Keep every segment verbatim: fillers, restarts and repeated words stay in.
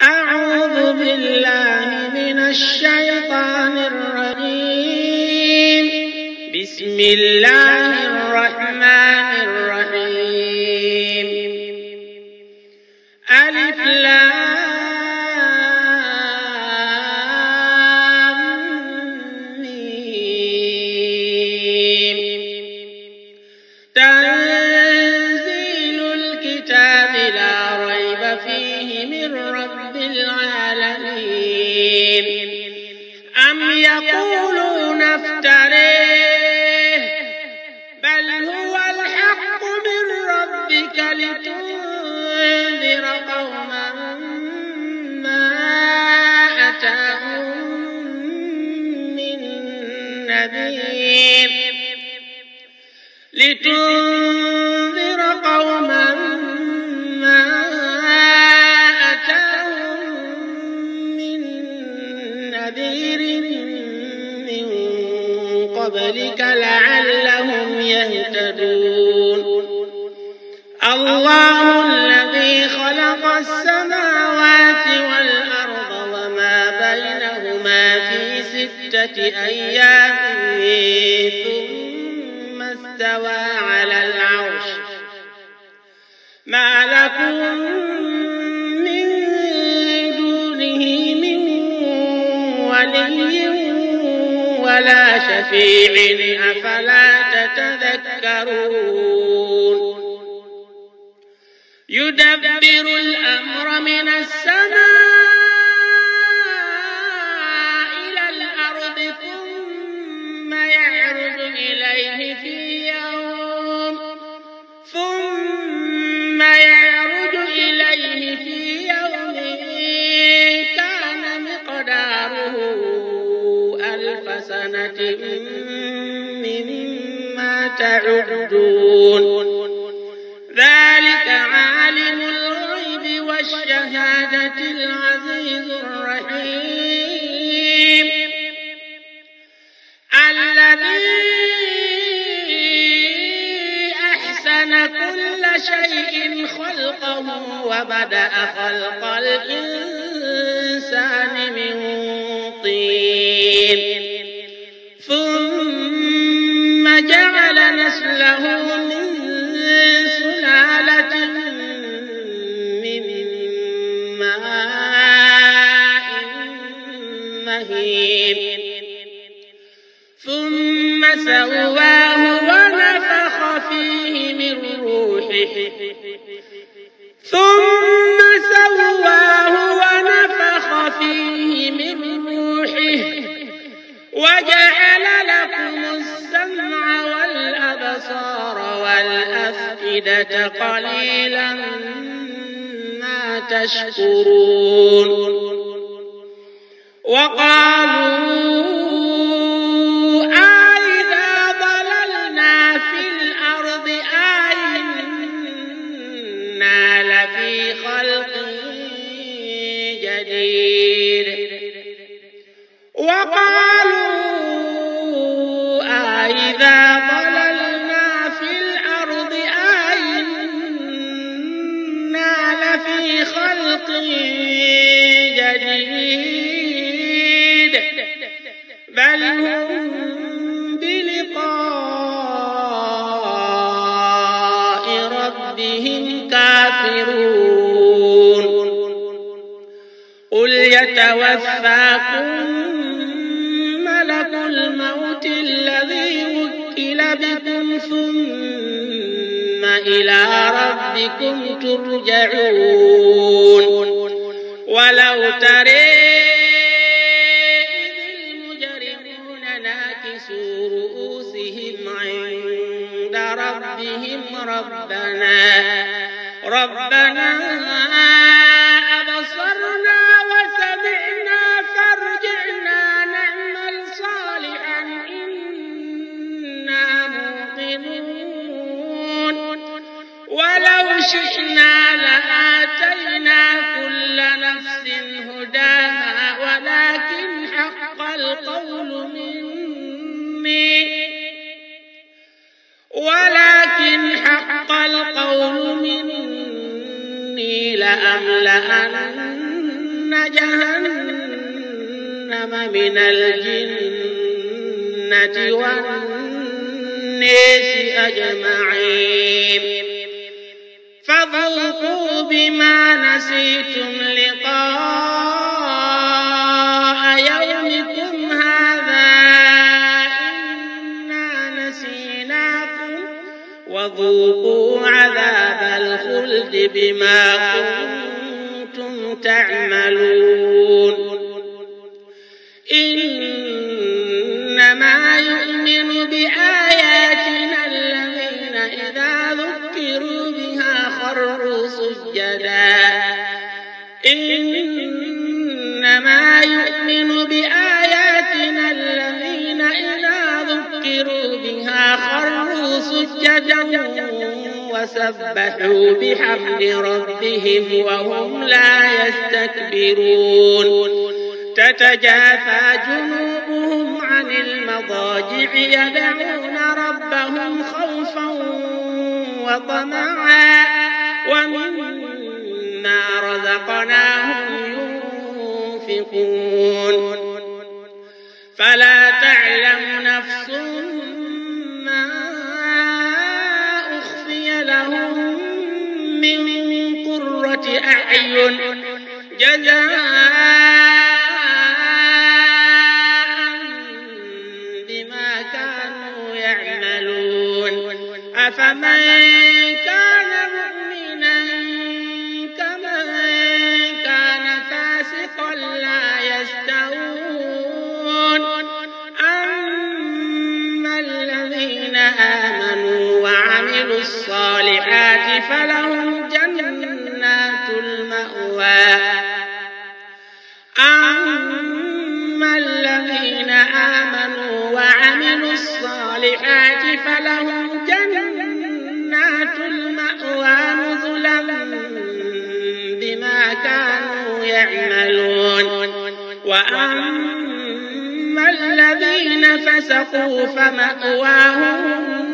أعوذ بالله من الشيطان الرجيم. بسم الله الرحمن الرحيم. ألف لام ميم. تنزيل الكتاب لا ريب فيه من رب العالمين. أم يقولون افتريه بل هو الحق من ربك لتنذر قوما ما أتاهم من نذير لتنذر قوما ما أتاهم من نذير من قبلك لعلهم يهتدون. الله الذي خلق السماوات والأرض وما بينهما في ستة أيام ثم استوى على العرش. ما لكم من دونه من ولي ولا شفيع أفلا تتذكرون. يدبر الأمر من السماء إلى الأرض ثم يعرج إليه في يوم ثم يعرج إليه في يوم كان مقداره ألف سنة مما تعدون. ذلك عالم الغيب والشهادة العزيز الرحيم. الذي أحسن كل شيء خلقه وبدأ خلق الإنسان من طين ثم جعل نسله من سلالة من ماء مهين ثم سواه ونفخ فيه من روحه ثم سواه ونفخ فيه من روحه وجعل لكم السمع والأبصار والأفئدة قليلا ما تشكرون. وقالوا أإذا ضللنا في الأرض أإنا لفي خلق جديد. وقالوا أإذا ضللنا في الأرض أإنا لفي خلق جديد بل هم بلقاء ربهم كافرون. قل يتوفاكم ملك الموت الذي وكل بكم ثم إلى ربكم ترجعون. ولو ترى إذ المجرمون ناكسوا رؤوسهم عند ربهم ربنا ربنا أبصرنا وسمعنا فارجعنا نعمل صالحا إنا موقنون. ولو شئنا لآتينا كل نفس هداها ولكن حق القول مني ولكن حق القول مني لأملأن جهنم من الجنة والناس أجمعين فذوقوا بما نسيتم لقاء يومكم هذا إنا نسيناكم وذوقوا عذاب الخلد بما كنتم تعملون إنما يؤمن بآياتنا الذين إذا ذكروا بها خروا سجدا إنما يؤمن بآياتنا الذين إذا ذكروا بها خروا سجدا وسبحوا بحمد ربهم وهم لا يستكبرون تتجافى جنوبهم عن المضاجع يدعون ربهم خوفا وطمعا ومما رزقناهم ينفقون فلا تعلم نفس ما أخفي لهم من قرة أعين جزاء أفمن كان مؤمنا كمن كان فاسقا لا يستوون أما الذين آمنوا وعملوا الصالحات فلهم جنات المأوى أما الذين آمنوا وعملوا الصالحات فلهم جنات المأوى نزلا بما كانوا يعملون وأما الذين فسقوا فمأواهم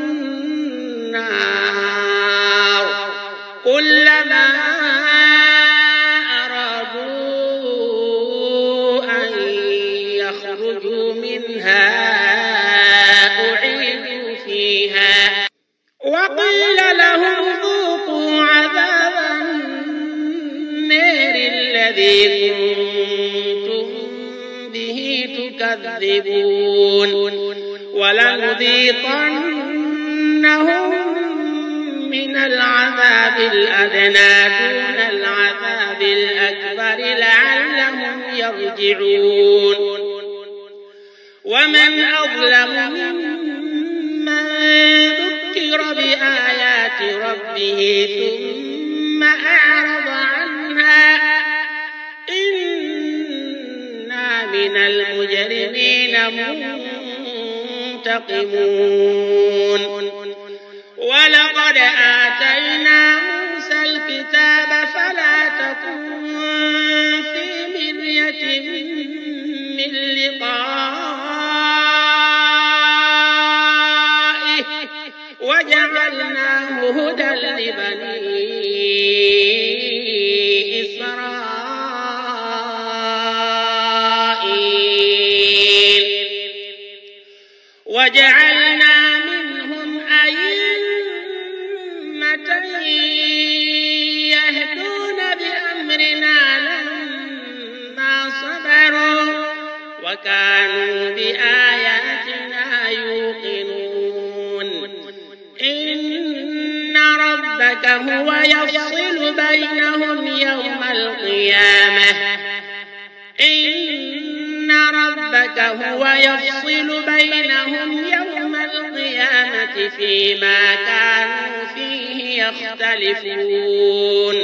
النار كلما أرادوا أن يخرجوا منها أعيدوا فيها وقيل لهم ذوقوا عذاب النار الذي كنتم به تكذبون ولنذيقنهم من العذاب الأدنى دون العذاب الأكبر لعلهم يرجعون ومن أظلم ممن ذكر بآيات ربه ثم أعرض عنها إنا من المجرمين منتقمون ولقد آتينا موسى الكتاب فلا تكن في مرية من لقائه وجعلناه هدى لبني إسرائيل وجعلنا منهم أئمة يهدون بأمرنا لما صبروا وكانوا بآياتنا يوقنون إن ربك هو يفصل بينهم يوم القيامة إن ربك هو يفصل بينهم يوم القيامة فيما كانوا فيه يختلفون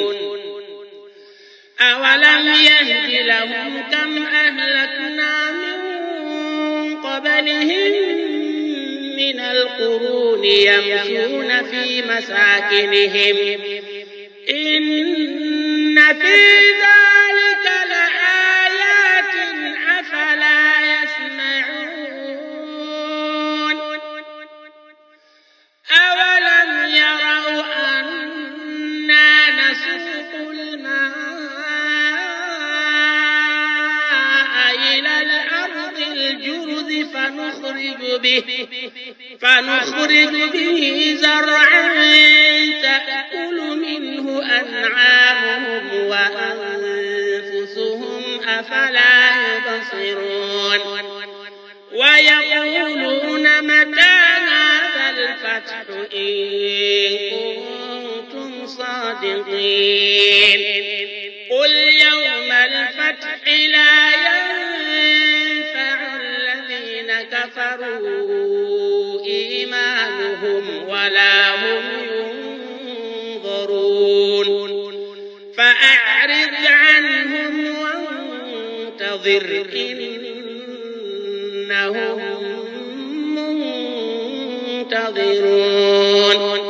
أولم يهد لهم كم أهلكنا من قبلهم من القرون يمشون في مساكنهم إن في ذلك لآيات أفلا يسمعون أولم يروا أنا نسوق الماء فنخرج به, فنخرج به زرعا تأكل منه أنعامهم وأنفسهم أفلا يبصرون ويقولون متى هذا الفتح إن كنتم صادقين قل يوم الفتح لا ينفع الذين كفروا إيمانهم ولا هم ينظرون فأعرض عنهم وانتظر إنهم منتظرون